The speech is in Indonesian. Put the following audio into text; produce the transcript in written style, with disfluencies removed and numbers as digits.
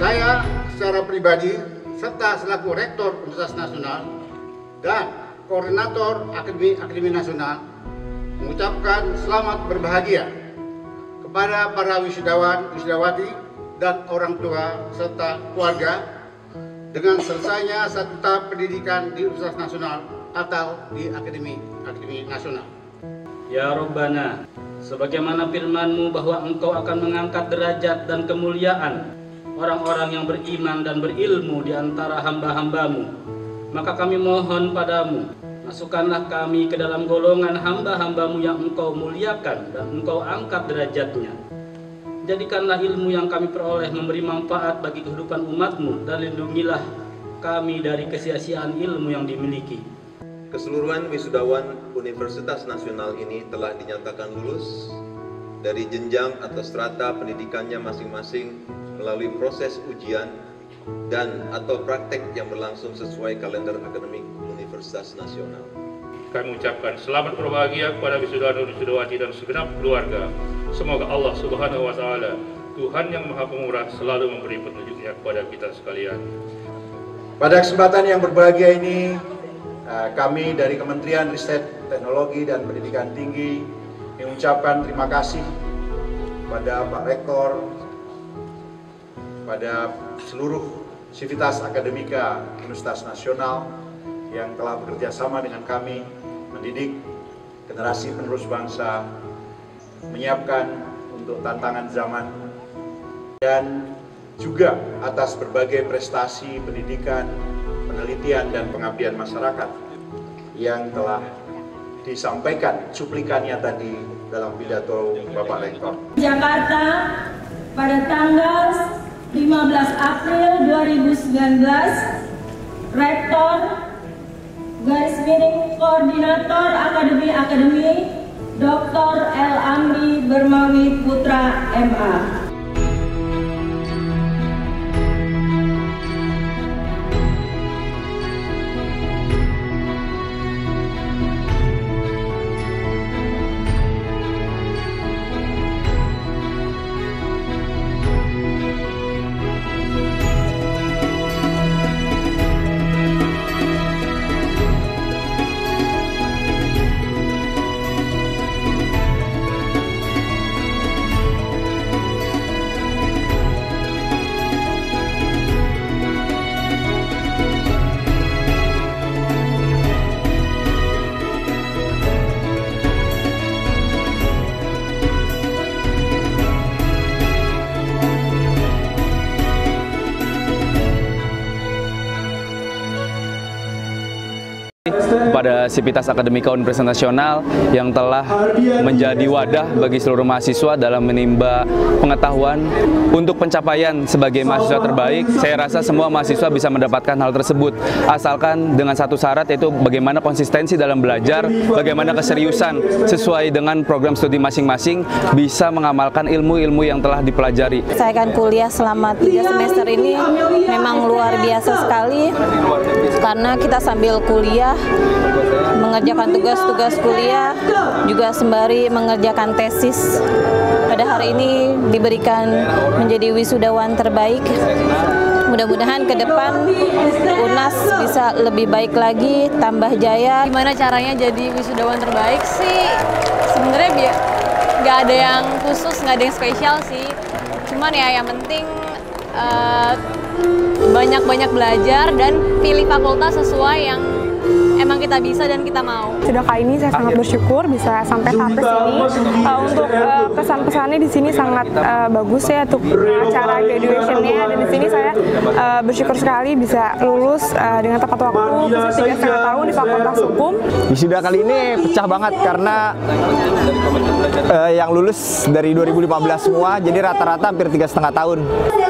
Saya secara pribadi serta selaku Rektor Universitas Nasional dan Koordinator Akademi Nasional mengucapkan selamat berbahagia kepada para wisudawan, wisudawati, dan orang tua serta keluarga dengan selesainya satu tahap pendidikan di Universitas Nasional atau di Akademi Nasional. Ya Rabbana, sebagaimana firman-Mu bahwa Engkau akan mengangkat derajat dan kemuliaan orang-orang yang beriman dan berilmu di antara hamba-hamba-Mu, maka kami mohon padamu, masukkanlah kami ke dalam golongan hamba-hamba-Mu yang Engkau muliakan dan Engkau angkat derajatnya. Jadikanlah ilmu yang kami peroleh memberi manfaat bagi kehidupan umat-Mu dan lindungilah kami dari kesia-siaan ilmu yang dimiliki. Keseluruhan wisudawan Universitas Nasional ini telah dinyatakan lulus dari jenjang atau strata pendidikannya masing-masing melalui proses ujian dan atau praktek yang berlangsung sesuai kalender akademik Universitas Nasional. Kami ucapkan selamat berbahagia kepada wisudawan dan wisudawati dan segenap keluarga. Semoga Allah Subhanahu wa Ta'ala, Tuhan yang Maha Pemurah, selalu memberi petunjuknya kepada kita sekalian. Pada kesempatan yang berbahagia ini, kami dari Kementerian Riset, Teknologi, dan Pendidikan Tinggi mengucapkan terima kasih pada Pak Rektor, pada seluruh sivitas akademika Universitas Nasional yang telah bekerja sama dengan kami mendidik generasi penerus bangsa, menyiapkan untuk tantangan zaman, dan juga atas berbagai prestasi pendidikan, penelitian, dan pengabdian masyarakat yang telah disampaikan cuplikannya tadi dalam pidato Bapak Rektor. Jakarta pada tanggal 15 April 2019, Rektor / Koordinator Akademi Dr. L. Amri Bermawi Putra MA. Pada Sivitas Akademika Universitas Nasional yang telah menjadi wadah bagi seluruh mahasiswa dalam menimba pengetahuan untuk pencapaian sebagai mahasiswa terbaik. Saya rasa semua mahasiswa bisa mendapatkan hal tersebut, asalkan dengan satu syarat, yaitu bagaimana konsistensi dalam belajar, bagaimana keseriusan sesuai dengan program studi masing-masing, bisa mengamalkan ilmu-ilmu yang telah dipelajari. Saya akan kuliah selama 3 semester ini memang luar biasa sekali, karena kita sambil kuliah mengerjakan tugas-tugas kuliah, juga sembari mengerjakan tesis. Pada hari ini diberikan menjadi wisudawan terbaik. Mudah-mudahan ke depan UNAS bisa lebih baik lagi, tambah jaya. Gimana caranya jadi wisudawan terbaik sih? Sebenarnya nggak ada yang khusus, nggak ada yang spesial sih. Cuman ya yang penting banyak-banyak belajar dan pilih fakultas sesuai yang emang kita bisa dan kita mau. Sudah kali ini saya sangat bersyukur bisa sampai tahap sini. Untuk pesan-pesannya di sini sangat bagus ya untuk acara graduation-nya, dan di sini saya bersyukur sekali bisa lulus dengan tepat waktu 3,5 tahun di Fakultas Hukum. Wisuda kali ini pecah banget karena yang lulus dari 2015 semua, jadi rata-rata hampir 3,5 tahun.